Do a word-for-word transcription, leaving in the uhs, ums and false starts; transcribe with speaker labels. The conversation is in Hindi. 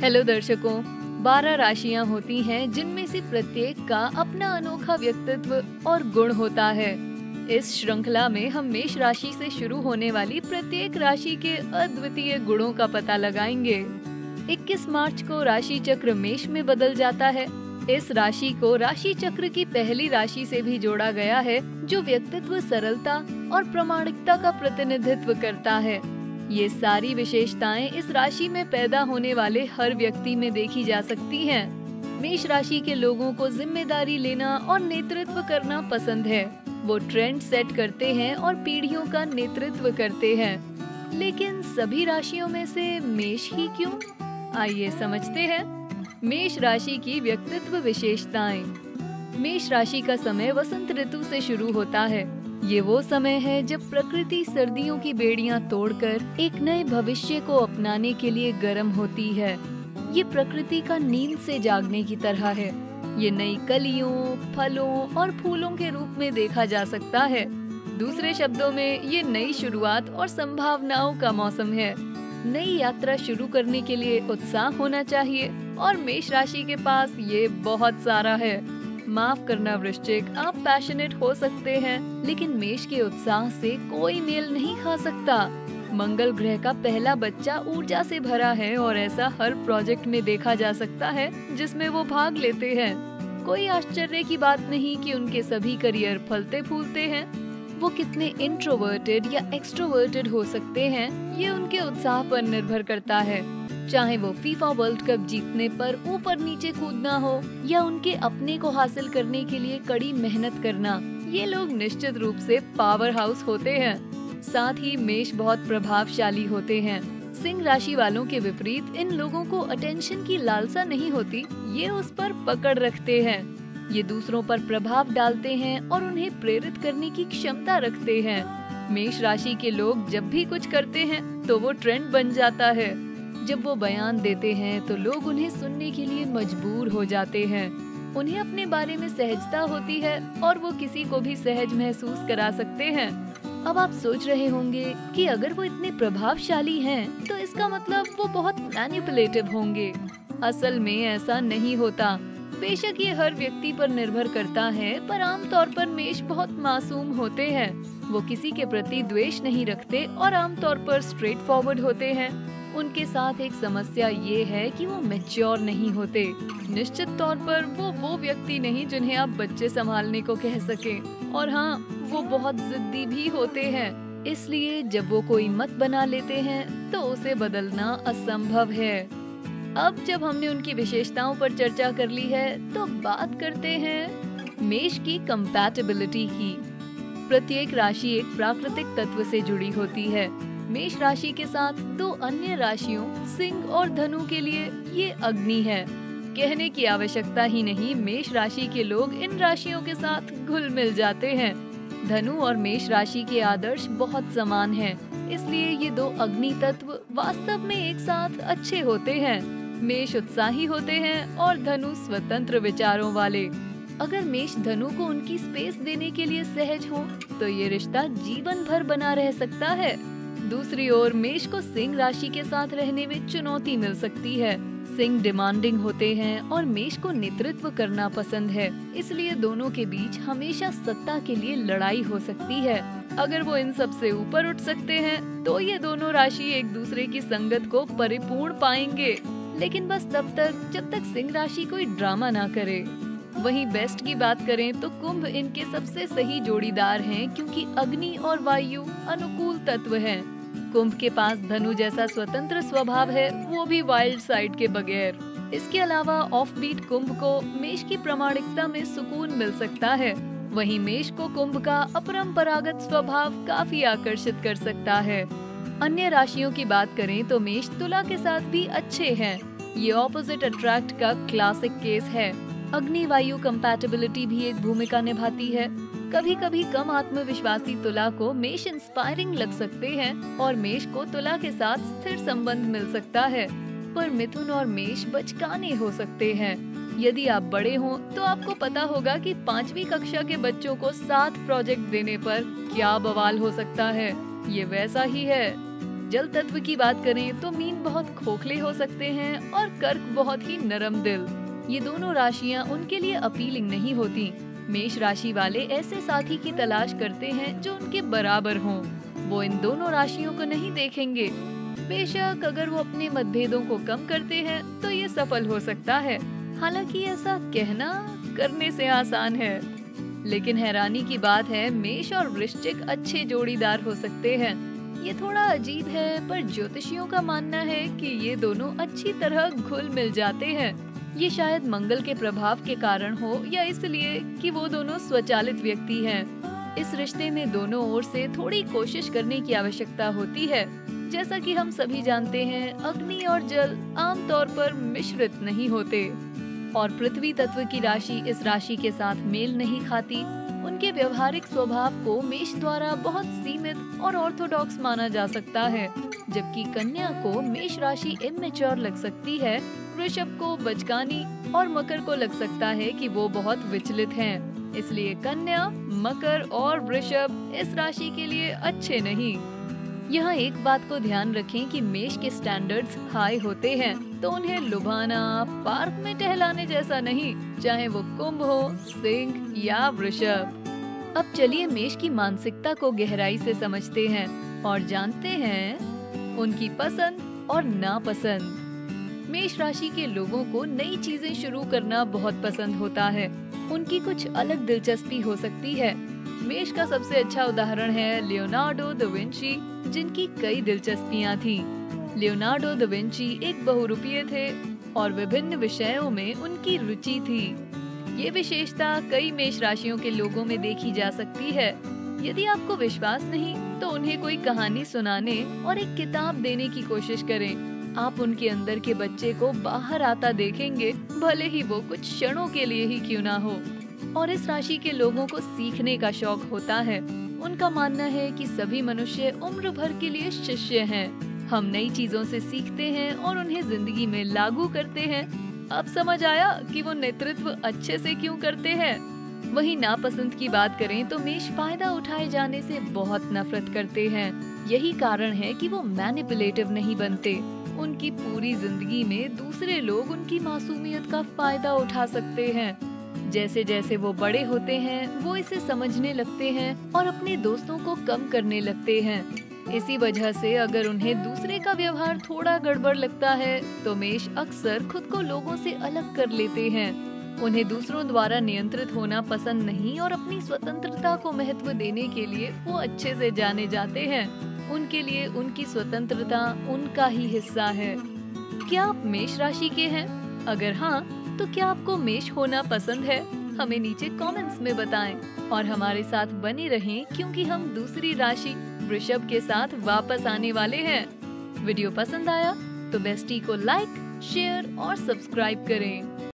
Speaker 1: हेलो दर्शकों, बारह राशियां होती हैं जिनमें से प्रत्येक का अपना अनोखा व्यक्तित्व और गुण होता है। इस श्रृंखला में हम मेष राशि से शुरू होने वाली प्रत्येक राशि के अद्वितीय गुणों का पता लगाएंगे। इक्कीस मार्च को राशि चक्र मेष में बदल जाता है। इस राशि को राशि चक्र की पहली राशि से भी जोड़ा गया है, जो व्यक्तित्व, सरलता और प्रामाणिकता का प्रतिनिधित्व करता है। ये सारी विशेषताएं इस राशि में पैदा होने वाले हर व्यक्ति में देखी जा सकती हैं। मेष राशि के लोगों को जिम्मेदारी लेना और नेतृत्व करना पसंद है। वो ट्रेंड सेट करते हैं और पीढ़ियों का नेतृत्व करते हैं। लेकिन सभी राशियों में से मेष ही क्यों? आइए समझते हैं। मेष राशि की व्यक्तित्व विशेषताएं। मेष राशि का समय वसंत ऋतु से शुरू होता है। ये वो समय है जब प्रकृति सर्दियों की बेड़ियां तोड़कर एक नए भविष्य को अपनाने के लिए गर्म होती है। ये प्रकृति का नींद से जागने की तरह है। ये नई कलियों, फलों और फूलों के रूप में देखा जा सकता है। दूसरे शब्दों में, ये नई शुरुआत और संभावनाओं का मौसम है। नई यात्रा शुरू करने के लिए उत्साह होना चाहिए और मेष राशि के पास ये बहुत सारा है। माफ करना वृश्चिक, आप पैशनेट हो सकते हैं, लेकिन मेष के उत्साह से कोई मेल नहीं खा सकता। मंगल ग्रह का पहला बच्चा ऊर्जा से भरा है और ऐसा हर प्रोजेक्ट में देखा जा सकता है जिसमें वो भाग लेते हैं। कोई आश्चर्य की बात नहीं कि उनके सभी करियर फलते फूलते हैं। वो कितने इंट्रोवर्टेड या एक्सट्रोवर्टेड हो सकते हैं, ये उनके उत्साह पर निर्भर करता है। चाहे वो फीफा वर्ल्ड कप जीतने पर ऊपर नीचे कूदना हो या उनके अपने को हासिल करने के लिए कड़ी मेहनत करना, ये लोग निश्चित रूप से पावर हाउस होते हैं। साथ ही मेष बहुत प्रभावशाली होते हैं। सिंह राशि वालों के विपरीत इन लोगों को अटेंशन की लालसा नहीं होती, ये उस पर पकड़ रखते हैं। ये दूसरों पर प्रभाव डालते हैं और उन्हें प्रेरित करने की क्षमता रखते हैं। मेष राशि के लोग जब भी कुछ करते हैं तो वो ट्रेंड बन जाता है। जब वो बयान देते हैं तो लोग उन्हें सुनने के लिए मजबूर हो जाते हैं। उन्हें अपने बारे में सहजता होती है और वो किसी को भी सहज महसूस करा सकते हैं। अब आप सोच रहे होंगे कि अगर वो इतने प्रभावशाली हैं, तो इसका मतलब वो बहुत मैनिपुलेटिव होंगे। असल में ऐसा नहीं होता। बेशक ये हर व्यक्ति पर निर्भर करता है, पर आमतौर पर मेष बहुत मासूम होते हैं। वो किसी के प्रति द्वेष नहीं रखते और आमतौर पर स्ट्रेट फॉरवर्ड होते हैं। उनके साथ एक समस्या ये है कि वो मैच्योर नहीं होते। निश्चित तौर पर वो वो व्यक्ति नहीं जिन्हें आप बच्चे संभालने को कह सके। और हाँ, वो बहुत जिद्दी भी होते हैं। इसलिए जब वो कोई मत बना लेते हैं तो उसे बदलना असंभव है। अब जब हमने उनकी विशेषताओं पर चर्चा कर ली है, तो बात करते हैं मेष की कंपैटिबिलिटी की। प्रत्येक राशि एक प्राकृतिक तत्व से जुड़ी होती है। मेष राशि के साथ दो अन्य राशियों सिंह और धनु के लिए ये अग्नि है। कहने की आवश्यकता ही नहीं, मेष राशि के लोग इन राशियों के साथ घुल मिल जाते हैं। धनु और मेष राशि के आदर्श बहुत समान हैं, इसलिए ये दो अग्नि तत्व वास्तव में एक साथ अच्छे होते हैं। मेष उत्साही होते हैं और धनु स्वतंत्र विचारों वाले। अगर मेष धनु को उनकी स्पेस देने के लिए सहज हो, तो ये रिश्ता जीवन भर बना रह सकता है। दूसरी ओर मेष को सिंह राशि के साथ रहने में चुनौती मिल सकती है। सिंह डिमांडिंग होते हैं और मेष को नेतृत्व करना पसंद है, इसलिए दोनों के बीच हमेशा सत्ता के लिए लड़ाई हो सकती है। अगर वो इन सब से ऊपर उठ सकते हैं, तो ये दोनों राशि एक दूसरे की संगत को परिपूर्ण पाएंगे, लेकिन बस तब तक जब तक सिंह राशि कोई ड्रामा ना करे। वहीं बेस्ट की बात करें तो कुंभ इनके सबसे सही जोड़ीदार हैं, क्योंकि अग्नि और वायु अनुकूल तत्व हैं। कुंभ के पास धनु जैसा स्वतंत्र स्वभाव है, वो भी वाइल्ड साइड के बगैर। इसके अलावा ऑफ बीट कुंभ को मेष की प्रामाणिकता में सुकून मिल सकता है। वहीं मेष को कुंभ का अपरंपरागत स्वभाव काफी आकर्षित कर सकता है। अन्य राशियों की बात करें तो मेष तुला के साथ भी अच्छे हैं। ये ऑपोजिट अट्रैक्ट का क्लासिक केस है। अग्नि वायु कंपैटिबिलिटी भी एक भूमिका निभाती है। कभी कभी कम आत्मविश्वासी तुला को मेष इंस्पायरिंग लग सकते हैं और मेष को तुला के साथ स्थिर संबंध मिल सकता है। पर मिथुन और मेष बचकाने हो सकते हैं। यदि आप बड़े हों तो आपको पता होगा कि पांचवी कक्षा के बच्चों को सात प्रोजेक्ट देने पर क्या बवाल हो सकता है। ये वैसा ही है। जल तत्व की बात करें तो मीन बहुत खोखले हो सकते हैं और कर्क बहुत ही नरम दिल। ये दोनों राशियां उनके लिए अपीलिंग नहीं होती। मेष राशि वाले ऐसे साथी की तलाश करते हैं जो उनके बराबर हों। वो इन दोनों राशियों को नहीं देखेंगे। बेशक अगर वो अपने मतभेदों को कम करते हैं तो ये सफल हो सकता है। हालांकि ऐसा कहना करने से आसान है। लेकिन हैरानी की बात है, मेष और वृश्चिक अच्छे जोड़ीदार हो सकते हैं। ये थोड़ा अजीब है, पर ज्योतिषियों का मानना है कि ये दोनों अच्छी तरह घुल मिल जाते हैं। ये शायद मंगल के प्रभाव के कारण हो या इसलिए कि वो दोनों स्वचालित व्यक्ति हैं। इस रिश्ते में दोनों ओर से थोड़ी कोशिश करने की आवश्यकता होती है। जैसा कि हम सभी जानते हैं, अग्नि और जल आमतौर पर मिश्रित नहीं होते और पृथ्वी तत्व की राशि इस राशि के साथ मेल नहीं खाती। उनके व्यवहारिक स्वभाव को मेष द्वारा बहुत सीमित और ऑर्थोडॉक्स माना जा सकता है, जबकि कन्या को मेष राशि इमेच्योर लग सकती है, वृषभ को बचकानी और मकर को लग सकता है कि वो बहुत विचलित हैं। इसलिए कन्या, मकर और वृषभ इस राशि के लिए अच्छे नहीं। यहाँ एक बात को ध्यान रखें कि मेष के स्टैंडर्ड्स हाई होते हैं, तो उन्हें लुभाना, पार्क में टहलाने जैसा नहीं, चाहे वो कुंभ हो, सिंह या वृषभ। अब चलिए मेष की मानसिकता को गहराई से समझते हैं और जानते हैं उनकी पसंद और नापसंद। मेष राशि के लोगों को नई चीजें शुरू करना बहुत पसंद होता है। उनकी कुछ अलग दिलचस्पी हो सकती है। मेष का सबसे अच्छा उदाहरण है लियोनार्डो दा विंची, जिनकी कई दिलचस्पियां थी। लियोनार्डो दा विंची एक बहुरूपीय थे और विभिन्न विषयों में उनकी रुचि थी। ये विशेषता कई मेष राशियों के लोगों में देखी जा सकती है। यदि आपको विश्वास नहीं तो उन्हें कोई कहानी सुनाने और एक किताब देने की कोशिश करें। आप उनके अंदर के बच्चे को बाहर आता देखेंगे, भले ही वो कुछ क्षणों के लिए ही क्यों ना हो। और इस राशि के लोगों को सीखने का शौक होता है। उनका मानना है कि सभी मनुष्य उम्र भर के लिए शिष्य हैं। हम नई चीजों से सीखते हैं और उन्हें जिंदगी में लागू करते हैं। अब समझ आया कि वो नेतृत्व अच्छे से क्यों करते हैं। वहीं नापसंद की बात करें तो मेष फायदा उठाए जाने से बहुत नफरत करते हैं। यही कारण है कि वो मैनिपुलेटिव नहीं बनते। उनकी पूरी जिंदगी में दूसरे लोग उनकी मासूमियत का फायदा उठा सकते हैं। जैसे जैसे वो बड़े होते हैं, वो इसे समझने लगते हैं और अपने दोस्तों को कम करने लगते हैं। इसी वजह से अगर उन्हें दूसरे का व्यवहार थोड़ा गड़बड़ लगता है तो मेष अक्सर खुद को लोगों से अलग कर लेते हैं। उन्हें दूसरों द्वारा नियंत्रित होना पसंद नहीं और अपनी स्वतंत्रता को महत्व देने के लिए वो अच्छे से जाने जाते हैं। उनके लिए उनकी स्वतंत्रता उनका ही हिस्सा है। क्या आप मेष राशि के हैं? अगर हाँ, तो क्या आपको मेष होना पसंद है? हमें नीचे कमेंट्स में बताएं और हमारे साथ बने रहें, क्योंकि हम दूसरी राशि वृषभ के साथ वापस आने वाले हैं। वीडियो पसंद आया तो बेस्टी को लाइक, शेयर और सब्सक्राइब करें।